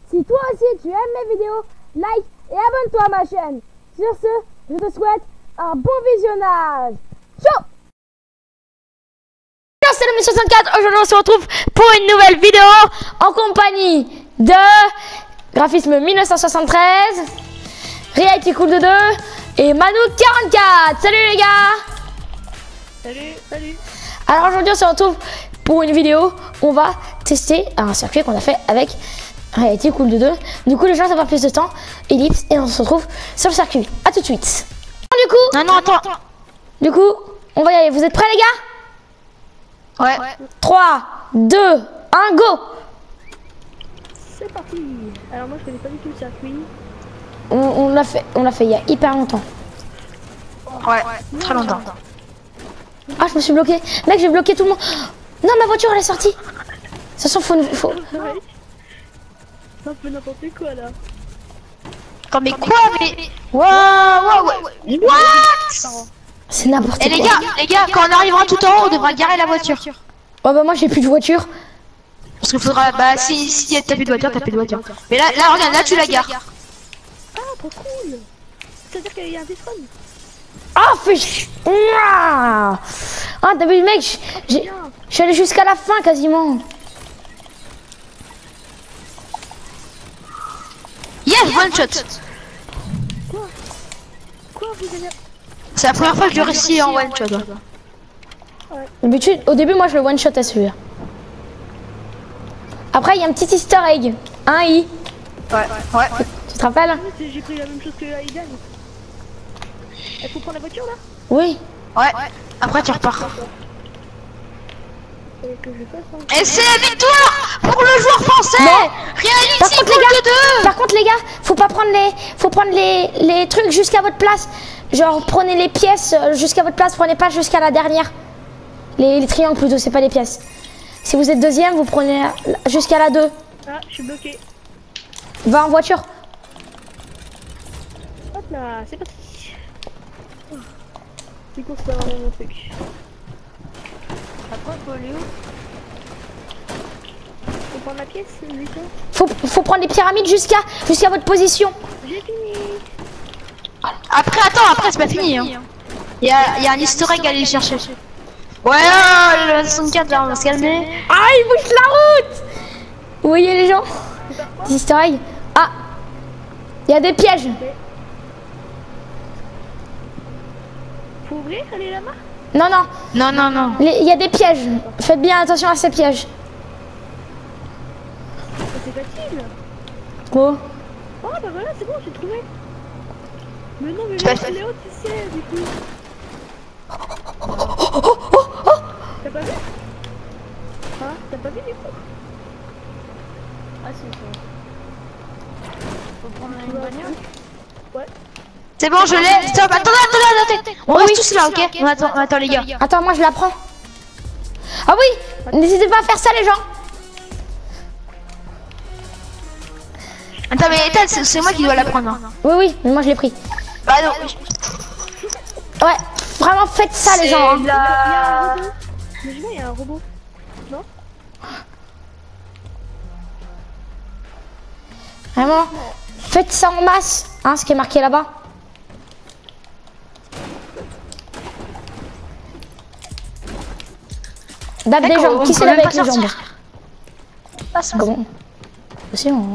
Si toi aussi tu aimes mes vidéos, like et abonne-toi à ma chaîne. Sur ce, je te souhaite un bon visionnage. Ciao. C'est le 64, aujourd'hui on se retrouve pour une nouvelle vidéo en compagnie de Graphisme 1973, Reality Cool 2 et Manu 44. Salut les gars. Salut. Alors aujourd'hui on se retrouve pour une vidéo où on va tester un circuit qu'on a fait avec Reality Cool 2. Du coup les gens ça va plus de temps, ellipse, et on se retrouve sur le circuit. A tout de suite. Du coup, Attends. Du coup, on va y aller. Vous êtes prêts les gars? Ouais. 3, 2, 1, go. C'est parti. Alors moi je connais pas du tout le circuit. On l'a fait il y a hyper longtemps. Ouais, très longtemps. Ah, je me suis bloqué. Mec, j'ai bloqué tout le monde. Non, ma voiture elle est sortie. Ça s'en fout. Ouais. C'est un peu n'importe quoi là. Attends, mais quoi, mais... What? C'est n'importe quoi. Et les gars, quand on arrivera tout en haut, on devra garer la voiture. Oh bah moi j'ai plus de voiture. Parce qu'il faudra... Bah, si t'as plus de voiture, t'as plus de voiture. Mais là, regarde, là, tu la gares. Ah, trop cool. C'est-à-dire qu'il y a un dessin. Ah, fais chier. Ah, t'as vu mec, je suis allé jusqu'à la fin quasiment. Yes, one shot. Quoi vous avez... C'est la première fois que je réussis en one shot. D'habitude, au début moi je le one shot à celui-là. Après il y a un petit easter egg. Un i. Ouais. Tu te rappelles? J'ai pris la même chose que Aidan. Il faut prendre la voiture là? Oui. Ouais. Après, tu repars. Et que je fasse un... Et c'est la victoire pour le joueur français. Non. Reality Par contre, Cool 2. Par contre les gars, faut prendre les trucs jusqu'à votre place. Genre prenez les pièces jusqu'à votre place, prenez pas jusqu'à la dernière. Les triangles plutôt, c'est pas les pièces. Si vous êtes deuxième, vous prenez jusqu'à la 2. Ah, je suis bloqué. Va en voiture. Hop là, c'est parti. C'est quoi ça, mon truc? Après, faut aller où? Faut prendre la pièce, Lucas? Faut prendre les pyramides jusqu'à votre position. J'ai fini. Après, c'est pas fini. Hein. Il y a un easter egg à aller chercher. Ouais, le 64, là, on va se calmer. Ah, il bouge la route. Vous voyez les gens? Des easter eggs. Ah, il y a des pièges. Faut ouvrir, aller là-bas? Non. Non. Il y a des pièges. Faites bien attention à ces pièges. C'est facile. Oh. Oh bah voilà, c'est bon, j'ai trouvé. Mais non, mais Tu vas Léo, tu sais, du coup. T'as pas vu? Hein? T'as pas vu du coup? Ah si, c'est faut prendre une bagnole? Ouais. C'est bon, je l'ai. Stop, attendez. On reste tous là, ok? On attend les gars. Attends, moi je la prends. Ah oui, n'hésitez pas à faire ça les gens. Attends, mais Ethan, c'est moi qui dois la prendre. Hein. Oui, mais moi je l'ai pris. Bah non. Ouais, vraiment faites ça les gens. Hein. Il y a un robot. Mais je vois, il y a un robot. Non? Vraiment, faites ça en masse, hein, ce qui est marqué là-bas. Date des jambes, qui se lève avec les jambes? Comment? C'est bon.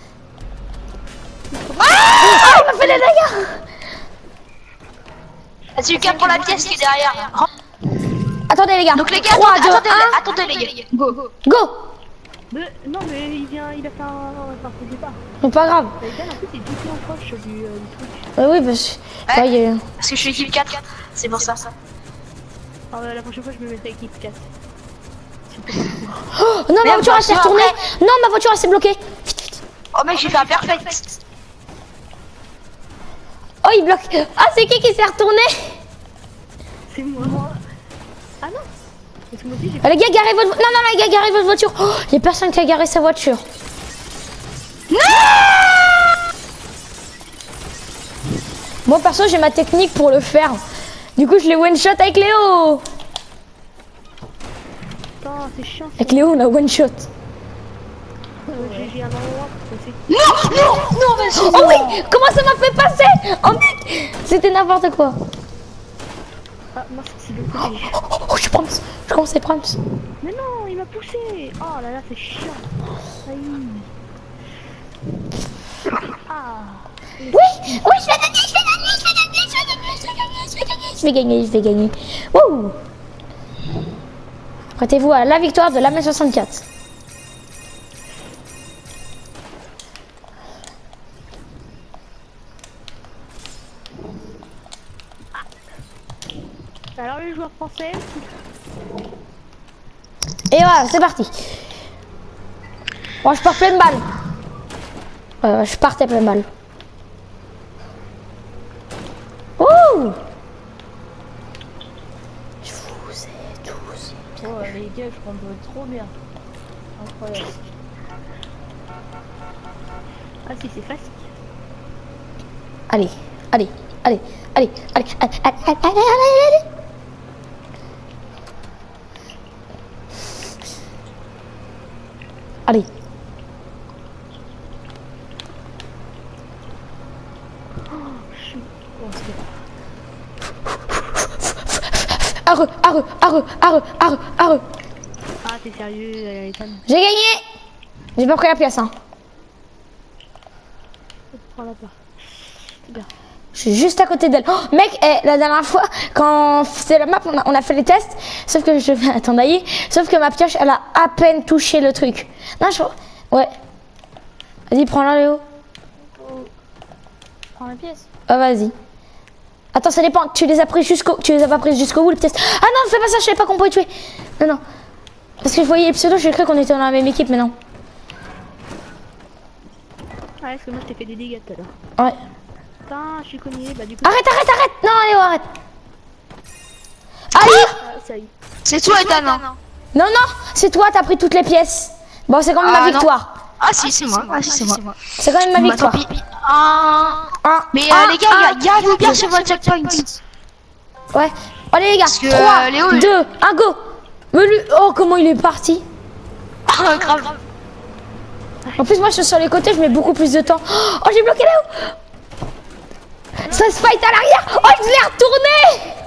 Ah, il m'a fait des dégâts. Vas-y, Lucas, prends la pièce qui est derrière. Attendez les gars. Donc les gars, 3, 2, 1. attendez les gars. Go. Mais, non, mais il a fait un faux départ. C'est pas grave. Aidan, en plus, il est tout en proche du truc. Oui, parce que... Ouais, il y a... Parce que je suis équipe 4, c'est pour ça. Alors la prochaine fois, je me mettrai équipe 4. Oh, non, ma voiture elle s'est retournée. Non, ma voiture elle s'est bloquée. Vite. Oh mec, j'ai fait un perfect. Oh, il bloque. Ah, c'est qui s'est retourné? C'est moi. Ah non. Parce que moi aussi, j'ai... Les gars, garez votre... Non, les gars, garez votre voiture. Oh, il y a personne qui a garé sa voiture. Non. Moi, perso, j'ai ma technique pour le faire. Du coup, je l'ai one-shot avec Léo. Putain, c'est chiant. Avec Léo, on a one-shot. j'ai un endroit pour passer. Non, vas-y. Oh oui, comment ça m'a fait passer? Oh mec, c'était n'importe quoi. Ah, mince, c'est le côté. Oh, je pense, je commence à prendre. Mais non, il m'a poussé. Oh là là, c'est chiant. Aïe. Ah. Oui, oui, je vais gagner, je vais gagner, je vais gagner, je vais gagner, je vais gagner, je vais gagner, je vais gagner, je vais gagner. Wouh. Prêtez-vous à la victoire de la mai 64. Alors les joueurs français. Et voilà, c'est parti. Moi, je pars plein de balles. Je partais plein de balles. Oh! Je vous ai tous. Oh les gars, je comprends trop bien. Incroyable. Ah si, c'est facile. Allez, allez, allez, allez, allez, allez, allez, allez, allez, allez. Allez. Arre, arre, arre, arre, arre, arre. Ah t'es sérieux, Ethan? J'ai gagné. J'ai pas pris la pièce, hein. Prends-la pas. C'est bien. Je suis juste à côté d'elle. Oh, mec, la dernière fois, quand c'était la map, on a fait les tests. Sauf que je vais attendre d'ailleurs. Sauf que ma pioche, elle a à peine touché le truc. Non, je... Ouais. Vas-y, prends-la, Léo. Prends la pièce. Ah, vas-y. Attends, ça dépend. Tu les as pris jusqu'au... Tu les as pas pris jusqu'au bout, les tests. Ah non, fais pas ça, je savais pas qu'on pouvait tuer. Non, non. Parce que je voyais les pseudos, j'ai cru qu'on était dans la même équipe, mais non. Ah, est-ce que moi je t'ai fait des dégâts tout à l'heure? Ouais. Putain, je suis cogné, bah du coup... Arrête, arrête, arrête. Non, Léo, arrête. Allez. Ah, ça y est. C'est toi, Ethan. Non, non, c'est toi, t'as pris toutes les pièces. Bon, c'est quand même ma non. victoire. Ah si, c'est moi. Ah si, c'est moi. C'est quand même ma Bah, victoire. tant pis. Ah. Un, Mais un, les gars, gardez bien sur votre checkpoint. Ouais. Allez les gars, Parce que, 3, Léo, 2, 1, go. Mais lui, oh comment il est parti. Ah, grave. En plus moi je suis sur les côtés, je mets beaucoup plus de temps. Oh j'ai bloqué Léo. Ça se fight à l'arrière. Oh je l'ai retourné.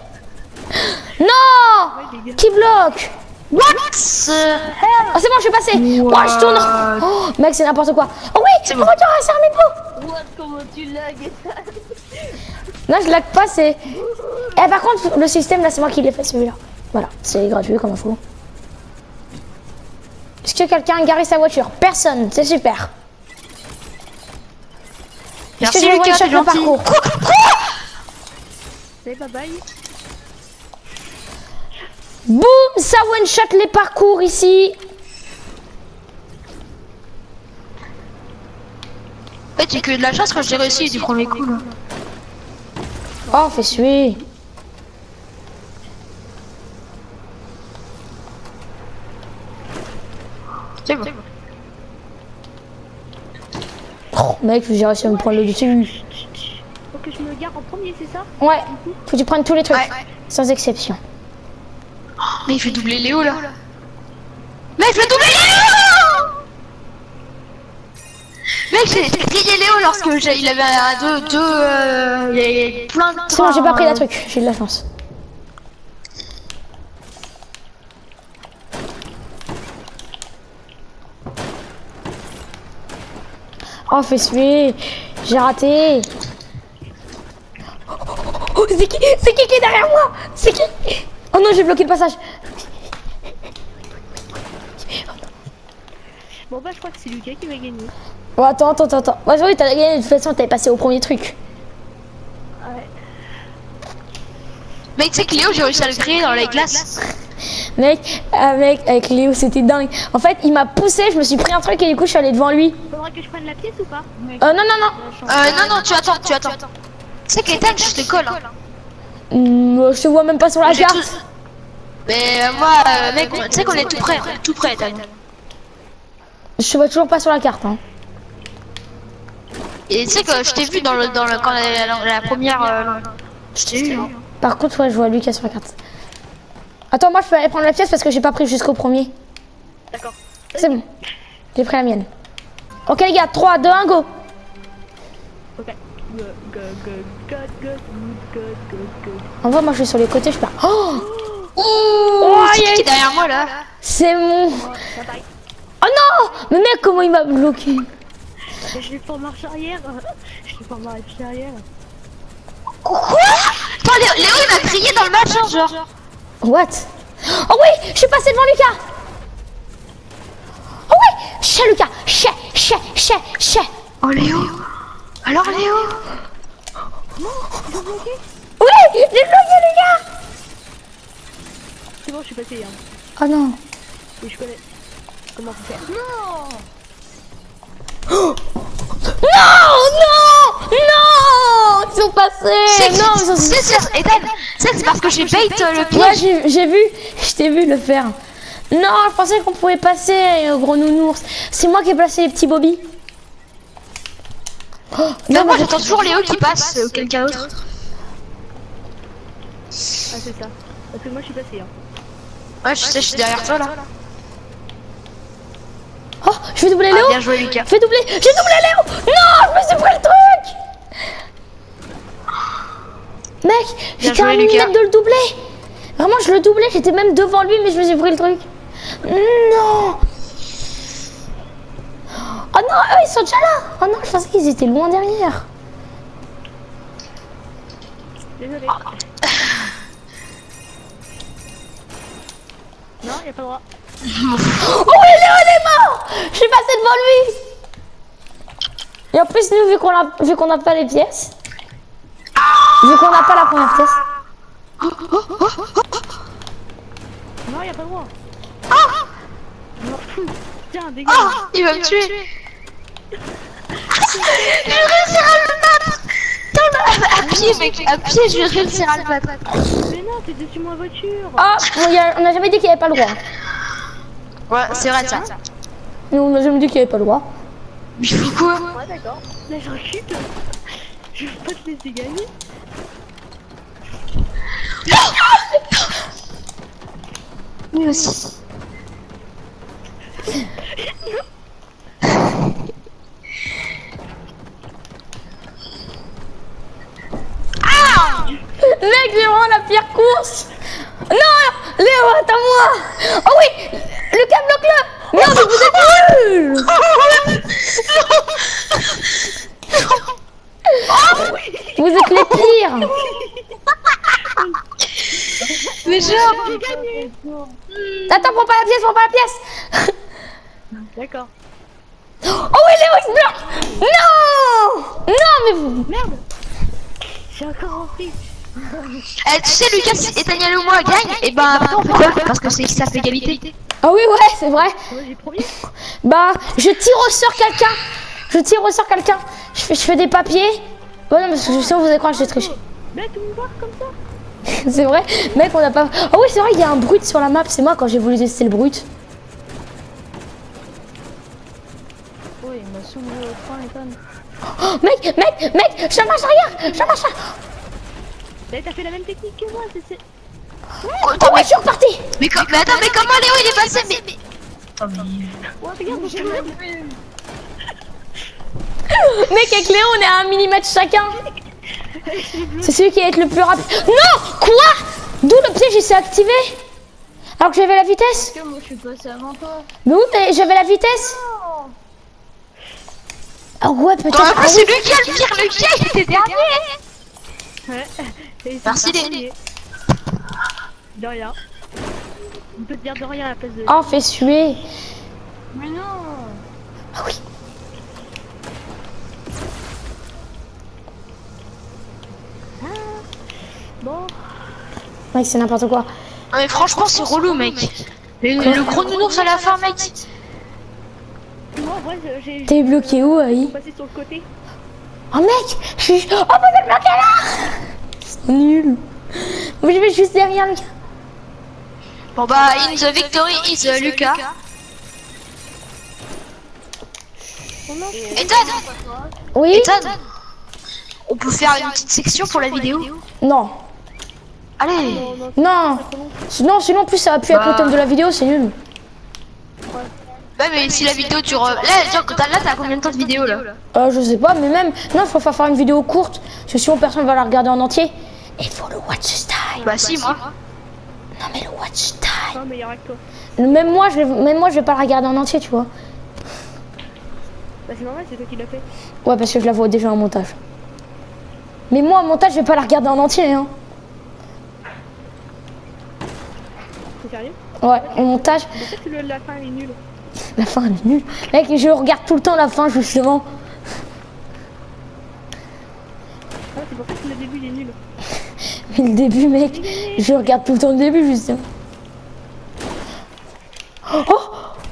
Non. Qui bloque? What? Oh c'est bon, je suis passé. Oh je tourne. Oh mec c'est n'importe quoi. Oh oui, C'est on bon. va à Sarmento. What, comment tu lagues? Non je lag pas, c'est... Eh par contre le système là c'est moi qui l'ai fait celui-là. Voilà, c'est gratuit comme info. Est-ce que quelqu'un a garé sa voiture? Personne, c'est super. Est-ce que Merci j'ai Lucas, one-shot t'es le gentil. parcours? Allez, bye bye. Boum, ça one-shot les parcours ici. En fait, j'ai que de la chance quand j'ai réussi du premier coup. Là. Oh, fais suer. C'est bon. Oh, mec, j'ai réussi à me prendre le dessus. Faut que je me garde en premier, c'est ça? Ouais, faut que tu prennes tous les trucs, Ouais. sans exception. Mais il fait doubler Léo là. Mec, je vais doubler Léo. Mec, j'ai grillé Léo lorsque il avait un il y avait plein de... C'est bon, j'ai pas pris la truc, j'ai de la chance. Oh, fais suer. J'ai raté. Oh, c'est qui est derrière moi? C'est qui? Oh non, j'ai bloqué le passage. Bon bah je crois que c'est Lucas qui va gagner. Oh, attends. Ouais, oui, t'as gagné, de toute façon, t'avais passé au premier truc. Ouais. Mec, tu sais que Léo, j'ai réussi à le griller dans les glaces. Mec, avec Léo, c'était dingue. En fait, il m'a poussé, je me suis pris un truc et du coup, je suis allée devant lui. Faudra que je prenne la pièce ou pas? Non, Tu attends. Tu sais qu'Ethan, je te colle. Hein. Je te vois même pas sur la J'ai carte. tout- Mais moi, mec, tu sais qu'on est tout prêt, Ethan. Je te vois toujours pas sur la carte. Hein. Et tu sais que je t'ai vu quand la première... je t'ai vu. Hein. Par contre, ouais, je vois Lucas sur la carte. Attends, moi, je peux aller prendre la pièce parce que j'ai pas pris jusqu'au premier. D'accord. C'est bon. J'ai pris la mienne. Ok les gars, 3, 2, 1, go. Ok. Go, go, go, go, go, go, go, go. En vrai, moi je suis sur les côtés, je pars. Oh, Oh, c'est qui est derrière moi là? c'est mon... Ça pareil. Oh non. Mais mec, comment il m'a bloqué? Je l'ai fait en marche arrière. Je l'ai fait en marche arrière. Quoi? Attends, Léo il m'a crié dans le match, hein, genre. What? Oh oui, je suis passé devant Lucas. Oh oui, chez Lucas, chez. Oh Léo. Alors Léo? Oui, j'ai bloqué Lucas. C'est bon, je suis passé. Hein. Oh non. Oui, je connais. Comment faire? Non, ils sont passés. Non, ils sont... C'est parce que j'ai bait le piège. Ouais, j'ai vu, je t'ai vu le faire. Non, je pensais qu'on pouvait passer, gros nounours. C'est moi qui ai placé les petits Bobby. Oh, Non, moi j'attends toujours Léo qui passe ou quelqu'un d'autre. Ah, c'est ça. Parce que moi, je suis passé. Hein. Ouais, je sais, je suis derrière toi là. Oh, je vais doubler Léo. Bien joué Lucas. Je vais doubler, j'ai doublé Léo. Non, je me suis pris le truc. Mec, j'étais à un millimètre de le doubler. Vraiment, je le doublais, j'étais même devant lui, mais je me suis pris le truc. Non. Oh non, eux, ils sont déjà là. Oh non, je pensais qu'ils étaient loin derrière. Désolé. Non, y'a pas le droit. Oh oui, Léo, il est mort. Je suis passé devant lui. Et en plus, nous, vu qu'on n'a pas les pièces, vu qu'on n'a pas la première pièce. Non, y'a pas le droit. Je m'en fous. Tiens, dégage. Il va me tuer. Je vais réussir à le battre. À pied mec, à pied je vais réussir à le battre. Mais non, t'es dessus ma voiture. Ah, on n'a jamais dit qu'il n'y avait pas le droit. Ouais, c'est vrai ça. Mais on n'a jamais dit qu'il n'y avait pas le droit. Mais je fais quoi? Ouais, d'accord. Là, je recule. Je veux pas te laisser gagner. Lui aussi. Mec, j'ai vraiment la pire course. Non, Léo, attends-moi. Oh oui, Lucas, bloque-le. Non, mais vous êtes nuls. Vous êtes les pires. Mais genre. J'ai gagné. Attends, prends pas la pièce, D'accord. Oh oui, Léo, il se bloque. Non. Non, mais vous... Merde. J'ai encore repris. Tu sais Lucas, si Nathaniel ou moi gagne, et ben après on fait quoi? Parce que c'est ça fait égalité. Ah oui, ouais, c'est vrai. Moi, j'ai promis. Bah, je tire au sort quelqu'un. Je fais des papiers. Bon, non, parce que je sais, vous allez croire que j'ai triché. Mais tout me voir comme ça. C'est vrai, mec, on n'a pas... Oh oui, c'est vrai, il y a un brut sur la map. C'est moi quand j'ai voulu tester le brut. Oui, il m'a soulevé au point, Ethan. Oh, mec, je marche arrière. Bah, t'as fait la même technique que moi, c'est... Oh ouais, je suis reparti. Mais attends, mais comment Léo il est passé? Mais... Ouais, regarde, je te le Mec, avec Léo, on est à 1 millimètre chacun. C'est celui qui va être le plus rapide. Non, quoi? D'où le piège il s'est activé? Alors que j'avais la vitesse. moi, je suis passé avant toi. Mais oui, mais j'avais la vitesse. Ah ouais, peut-être. Après c'est Lucas le pire, Lucas il était dernier. Ouais. Merci les... De rien. On peut te dire de rien à la place de... Oh, fait suer. Mais non. Ah oui. Bon. Mec, c'est n'importe quoi. Non mais franchement c'est relou mec. Le gros nounours à la fin mec. Moi, en vrai, j'ai... T'es bloqué où, Aïe? passé sur le côté. Oh mec, je suis... Oh, vous êtes bloqué là. C'est nul. Mais je vais juste derrière Lucas. Bon bah in the victory is Lucas. Ethan, Oui. Ethan, on peut faire une petite section pour la vidéo. Non. Allez. Non. Sinon, plus ça va plus être le thème de la vidéo, c'est nul. Ouais, mais si la vidéo dure. Là, genre, là, t'as combien de temps de vidéo là? Je sais pas, mais même. Non, il faut faire une vidéo courte. Parce que sinon, personne va la regarder en entier. Et il faut le watch time. Bah, si, moi. Non, mais le watch time. Non, mais il y aura que toi. Même moi, je vais pas la regarder en entier, tu vois. Bah, c'est normal, c'est toi qui l'as fait. Ouais, parce que je la vois déjà en montage. Mais moi, en montage, je vais pas la regarder en entier, hein. T'es sérieux? Ouais, en montage, Pourquoi la fin elle est nulle? la fin elle est nulle. Mec, je regarde tout le temps la fin, justement. Ah, c'est pour ça que le début il est nul. Mais le début, mec, je regarde tout le temps le début, justement. Oh!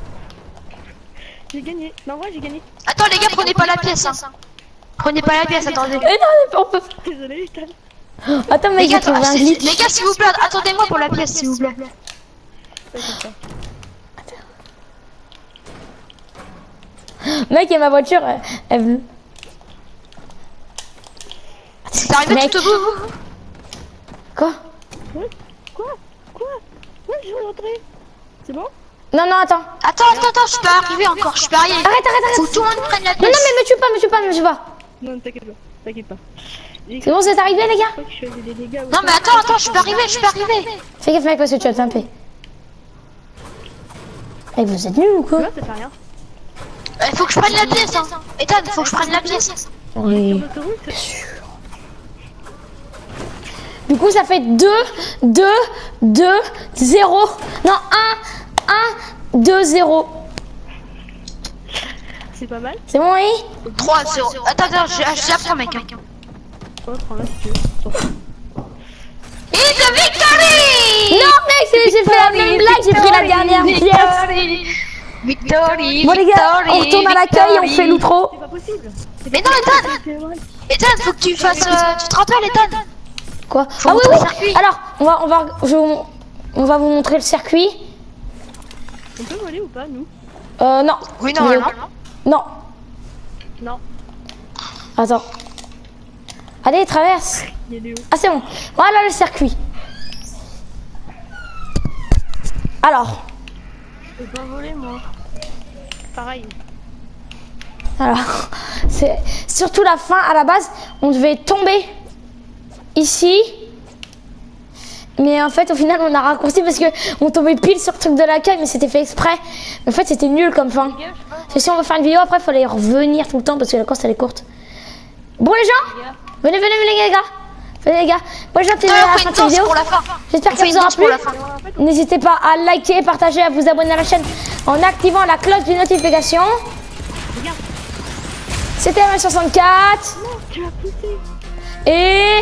J'ai gagné. Non, ouais, j'ai gagné. Attends, les gars, prenez pas la pièce. Hein. Prenez pas la pièce, attendez. Eh non, on peut... Désolé, Ethan. Attends, Les mec, j'ai gars, trouvé un glitch. les gars, s'il vous plaît, attendez-moi pour la pièce, s'il vous plaît. T'inquiète pas. Mec, et ma voiture, elle... C'est arrivé Mec. tout au bout. Quoi? Ouais. Quoi? Ouais, je vais rentrer. C'est bon? Non, non, attends. Attends, je suis pas arrivé encore, je suis pas arrivé. Arrête. Faut que tout le monde prenne la Non, pièce. non, mais me tue pas. Non, t'inquiète pas. C'est bon, c'est arrivé, les gars? Je crois que je faisais des dégâts. ou Non, mais pas. attends, je suis pas arrivé. Fais gaffe, mec, parce que tu vas te taper. Eh, vous êtes nuls ou quoi? Non, ça fait rien. Faut que je prenne la pièce, hein. Ethan, faut que je prenne la pièce. Oui. L'autoroute, Du coup, ça fait 2, 0. Non, 1, 2, 0. c'est pas mal. C'est bon, oui? 3-0. Attends, j'apprends, mec. Ouais, prends-la si tu veux. Et the victory! Non, mec, j'ai fait la même blague, j'ai pris la dernière pièce. Victory! Bon, les gars, on retourne à l'accueil et on fait l'outro. C'est pas possible. Mais non, Ethan! C'est vrai. Ethan, faut que tu fasses. Tu te rappelles, Ethan? Quoi? Faut Ah oui, montrer oui. le circuit. Alors, on va vous montrer le circuit. On peut voler ou pas, nous? Non. Oui, normalement. Non. Non. Attends. Allez, traverse. Il est où? Ah, c'est bon. Voilà le circuit. Alors. Je peux pas voler, moi. Pareil. Alors, c'est surtout la fin. À la base, on devait tomber ici. Mais en fait, au final, on a raccourci parce que on tombait pile sur le truc de l'accueil, mais c'était fait exprès. Mais en fait, c'était nul comme fin. Parce que si on veut faire une vidéo, après, il fallait revenir tout le temps parce que la course, elle est courte. Bon, les gens, venez, les gars. Venez, les gars. Moi, j'ai terminé la fin de cette vidéo. Pour la fin. J'espère qu'elle vous aura plu. N'hésitez pas à liker, partager, à vous abonner à la chaîne en activant la cloche de notification. C'était MS64. Tu l'as poussé. Et